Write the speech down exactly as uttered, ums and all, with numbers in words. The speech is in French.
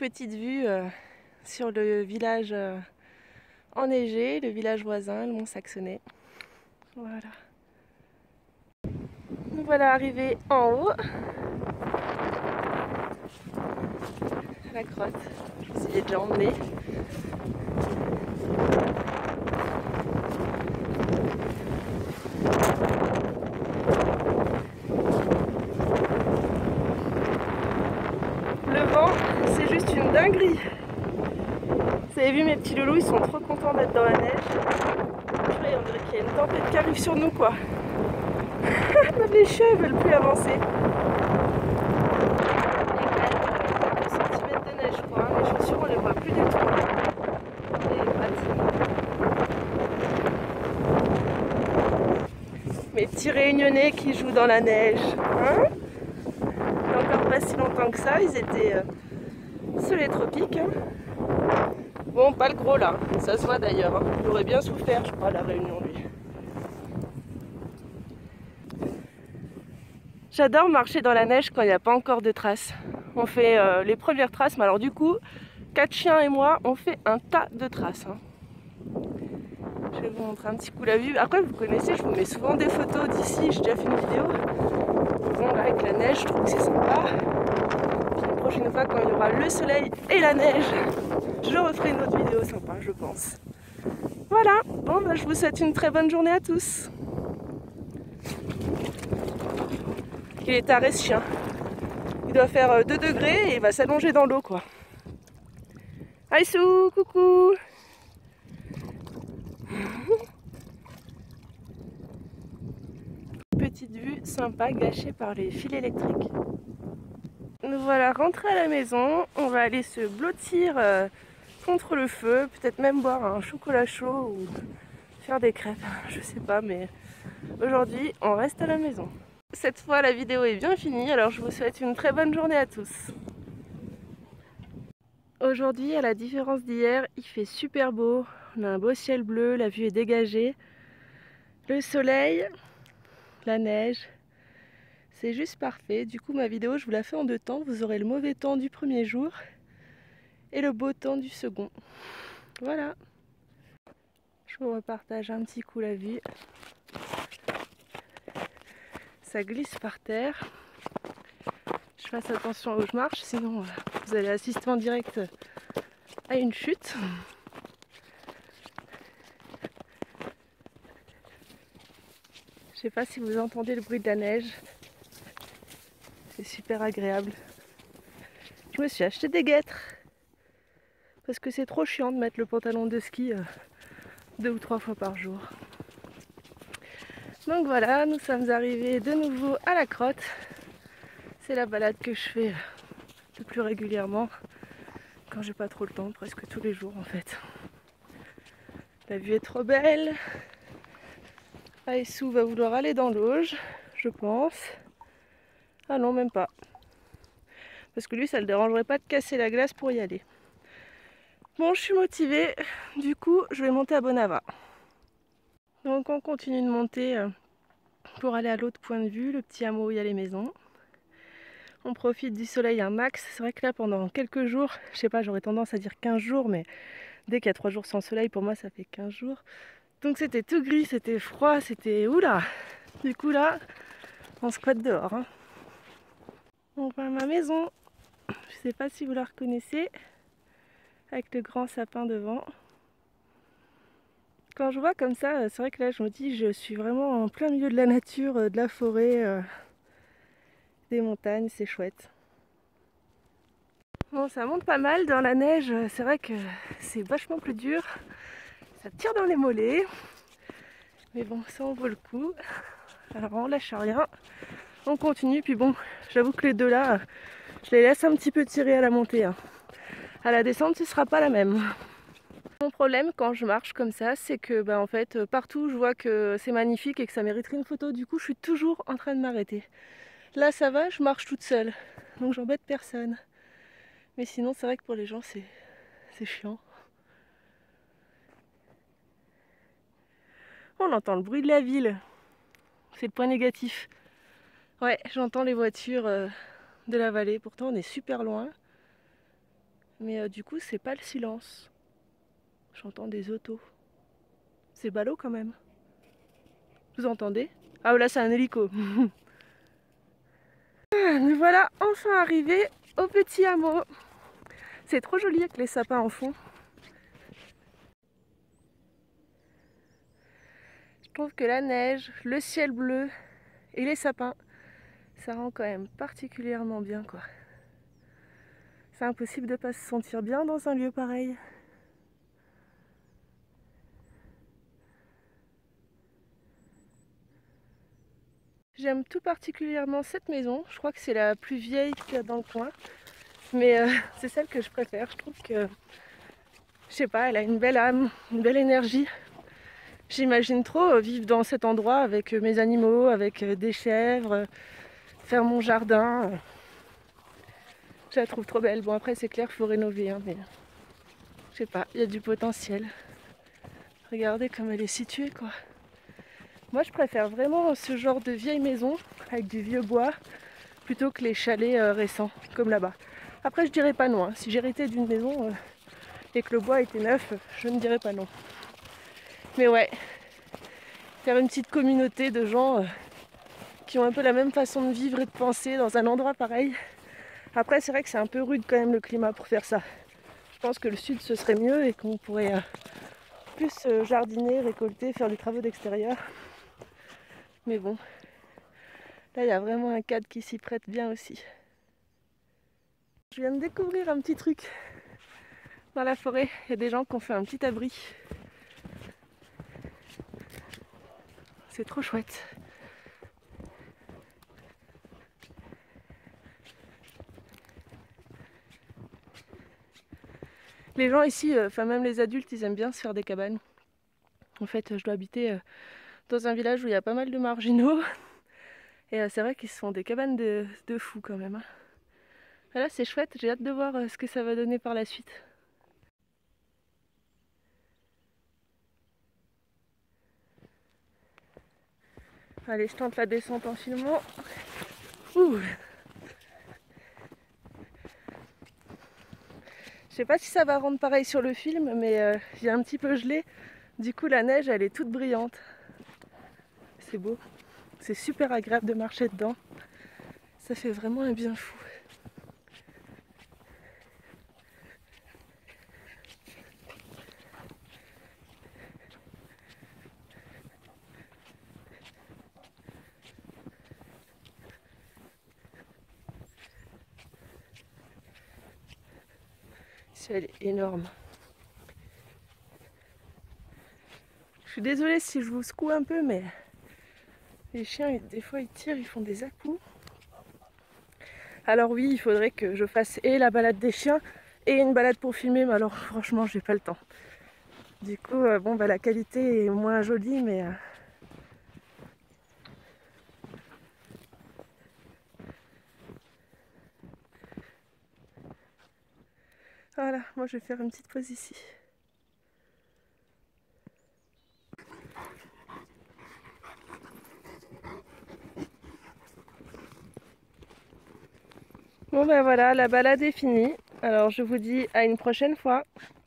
petite vue euh, sur le village euh, enneigé, le village voisin, le Mont Saxonnet. Voilà. Nous voilà arrivés en haut, à la crotte. Je vous y ai déjà emmené. Le vent, c'est juste une dinguerie. Vous avez vu mes petits loulous, ils sont trop contents d'être dans la neige. Purée, on dirait qu'il y a une tempête qui arrive sur nous quoi. Les chiens ne veulent plus avancer. Il y a quand même quelques centimètres de neige, je crois. Les chaussures, on les voit plus du tout. Et les pattes. Mes petits réunionnais qui jouent dans la neige. Hein? Il n'y a encore pas si longtemps que ça, ils étaient euh, sous les tropiques. Hein. Bon, pas le gros là, ça se voit d'ailleurs. Hein. Il aurait bien souffert, je crois, à la Réunion, lui. J'adore marcher dans la neige quand il n'y a pas encore de traces. On fait euh, les premières traces, mais alors du coup, quatre chiens et moi, on fait un tas de traces. Hein. Je vais vous montrer un petit coup la vue. Après, vous connaissez, je vous mets souvent des photos d'ici, j'ai déjà fait une vidéo. Bon, là, avec la neige, je trouve que c'est sympa. Puis la prochaine fois, quand il y aura le soleil et la neige, je referai une autre vidéo sympa, je pense. Voilà, bon, bah, je vous souhaite une très bonne journée à tous. Il est taré ce chien. Il doit faire deux degrés et il va s'allonger dans l'eau quoi. Aïssou, coucou. Petite vue sympa gâchée par les fils électriques. Nous voilà rentrés à la maison. On va aller se blottir euh, contre le feu. Peut-être même boire un chocolat chaud ou faire des crêpes. Je sais pas mais aujourd'hui on reste à la maison. Cette fois la vidéo est bien finie, alors je vous souhaite une très bonne journée à tous. Aujourd'hui, à la différence d'hier, il fait super beau. On a un beau ciel bleu, la vue est dégagée. Le soleil, la neige, c'est juste parfait. Du coup ma vidéo je vous la fais en deux temps. Vous aurez le mauvais temps du premier jour et le beau temps du second. Voilà. Je vous repartage un petit coup la vue. Ça glisse par terre. Je fasse attention où je marche, sinon vous allez assister en direct à une chute. Je sais pas si vous entendez le bruit de la neige. C'est super agréable. Je me suis acheté des guêtres parce que c'est trop chiant de mettre le pantalon de ski euh, deux ou trois fois par jour. Donc voilà, nous sommes arrivés de nouveau à la crotte. C'est la balade que je fais le plus régulièrement quand j'ai pas trop le temps, presque tous les jours en fait. La vue est trop belle. Aïssou va vouloir aller dans l'auge, je pense. Ah non, même pas. Parce que lui, ça ne le dérangerait pas de casser la glace pour y aller. Bon, je suis motivée. Du coup, je vais monter à Bonava. Donc on continue de monter pour aller à l'autre point de vue, le petit hameau où il y a les maisons. On profite du soleil un max. C'est vrai que là, pendant quelques jours, je sais pas, j'aurais tendance à dire quinze jours, mais dès qu'il y a trois jours sans soleil, pour moi, ça fait quinze jours. Donc c'était tout gris, c'était froid, c'était... Oula! Du coup là, on squatte dehors. Hein. On va à ma maison. Je sais pas si vous la reconnaissez. Avec le grand sapin devant. Quand je vois comme ça, c'est vrai que là je me dis je suis vraiment en plein milieu de la nature, de la forêt, euh, des montagnes, c'est chouette. Bon, ça monte pas mal dans la neige, c'est vrai que c'est vachement plus dur. Ça tire dans les mollets. Mais bon, ça en vaut le coup. Alors on lâche rien. On continue, puis bon, j'avoue que les deux là, je les laisse un petit peu tirer à la montée. Hein. À la descente, ce sera pas la même. Mon problème quand je marche comme ça, c'est que bah, en fait, partout je vois que c'est magnifique et que ça mériterait une photo, du coup je suis toujours en train de m'arrêter. Là ça va, je marche toute seule, donc j'embête personne. Mais sinon c'est vrai que pour les gens c'est c'est chiant. On entend le bruit de la ville, c'est le point négatif. Ouais, j'entends les voitures euh, de la vallée, pourtant on est super loin. Mais euh, du coup, c'est pas le silence. J'entends des autos. C'est ballot quand même. Vous entendez? Ah là, c'est un hélico. Nous voilà enfin arrivés au petit hameau. C'est trop joli avec les sapins en fond. Je trouve que la neige, le ciel bleu et les sapins, ça rend quand même particulièrement bien quoi. C'est impossible de ne pas se sentir bien dans un lieu pareil. J'aime tout particulièrement cette maison. Je crois que c'est la plus vieille qu'il y a dans le coin. Mais euh, c'est celle que je préfère. Je trouve que, je sais pas, elle a une belle âme, une belle énergie. J'imagine trop vivre dans cet endroit avec mes animaux, avec des chèvres, faire mon jardin. Je la trouve trop belle. Bon après c'est clair qu'il faut rénover, hein, mais je sais pas, il y a du potentiel. Regardez comme elle est située quoi. Moi je préfère vraiment ce genre de vieille maison avec du vieux bois plutôt que les chalets euh, récents comme là-bas. Après je dirais pas non, hein. Si j'héritais d'une maison euh, et que le bois était neuf, je ne dirais pas non. Mais ouais, faire une petite communauté de gens euh, qui ont un peu la même façon de vivre et de penser dans un endroit pareil. Après c'est vrai que c'est un peu rude quand même le climat pour faire ça. Je pense que le sud ce serait mieux et qu'on pourrait euh, plus euh, jardiner, récolter, faire des travaux d'extérieur. Mais bon, là il y a vraiment un cadre qui s'y prête bien aussi. Je viens de découvrir un petit truc dans la forêt. Il y a des gens qui ont fait un petit abri. C'est trop chouette. Les gens ici, enfin euh, même les adultes, ils aiment bien se faire des cabanes. En fait, je dois habiter euh, dans un village où il y a pas mal de marginaux. Et euh, c'est vrai qu'ils se font des cabanes de, de fous quand même. Hein. Voilà, c'est chouette, j'ai hâte de voir euh, ce que ça va donner par la suite. Allez, je tente la descente en filmant. Ouh. Je sais pas si ça va rendre pareil sur le film, mais euh, j'ai un petit peu gelé. Du coup, la neige, elle est toute brillante. C'est beau. C'est super agréable de marcher dedans. Ça fait vraiment un bien fou. Elle est énorme. Je suis désolée si je vous secoue un peu, mais les chiens, des fois, ils tirent, ils font des à-coups. Alors oui, il faudrait que je fasse et la balade des chiens et une balade pour filmer, mais alors franchement, j'ai pas le temps. Du coup, euh, bon, bah la qualité est moins jolie, mais... Euh... Voilà, moi je vais faire une petite pause ici. Bon ben voilà, la balade est finie. Alors je vous dis à une prochaine fois.